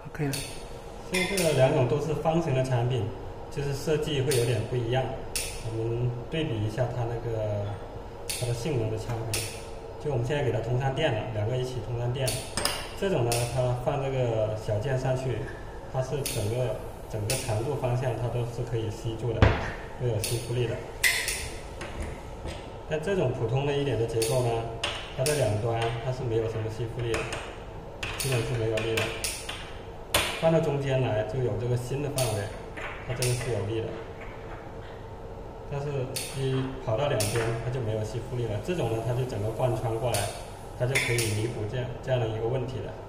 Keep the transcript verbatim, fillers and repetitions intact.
可以了。 现在这两种都是方形的产品，就是设计会有点不一样。我们对比一下它那个它的性能的差别。就我们现在给它通上电了，两个一起通上电。这种呢，它放这个小件上去，它是整个整个长度方向它都是可以吸住的，会有吸附力的。但这种普通的一点的结构呢，它的两端它是没有什么吸附力的，基本是没有力的。放到中间来就有这个新的范围，它这个是有力的。但是一跑到两边，它就没有吸附力了。这种呢，它就整个贯穿过来，它就可以弥补这样这样的一个问题了。